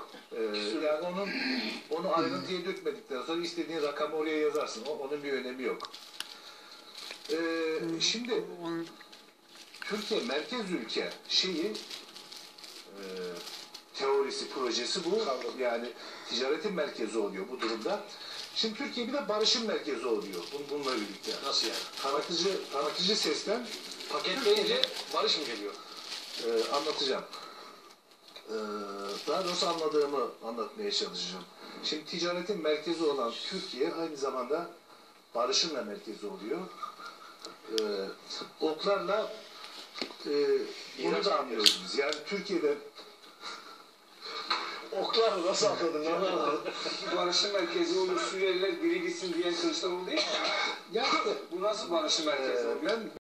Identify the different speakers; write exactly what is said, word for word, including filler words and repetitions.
Speaker 1: Ee, yani onun onu ayrıntıya dökmedikten sonra istediğin rakamı oraya yazarsın. O, onun bir önemi yok. Ee, şimdi Türkiye merkez ülke şeyi e, teorisi, projesi bu. Yani ticaretin merkezi oluyor bu durumda. Şimdi Türkiye bir de barışın merkezi oluyor bununla birlikte.
Speaker 2: Nasıl yani?
Speaker 1: Tanıtıcı, tanıtıcı sesten
Speaker 2: paketleyince barış mı geliyor?
Speaker 1: Ee, anlatacağım. Ee, daha doğrusu anladığımı anlatmaya çalışacağım. Şimdi ticaretin merkezi olan Türkiye aynı zamanda barışın da merkezi oluyor. Ee, oklarla e, bunu da anlıyoruz biz. Yani Türkiye'de
Speaker 2: oklarla nasıl anladın?
Speaker 3: Barışın merkezi olur, Suriyeliler biri gitsin diyen Kılıçdaroğlu değil mi?
Speaker 1: yani
Speaker 3: Bu nasıl barışın merkezi olur?
Speaker 1: ben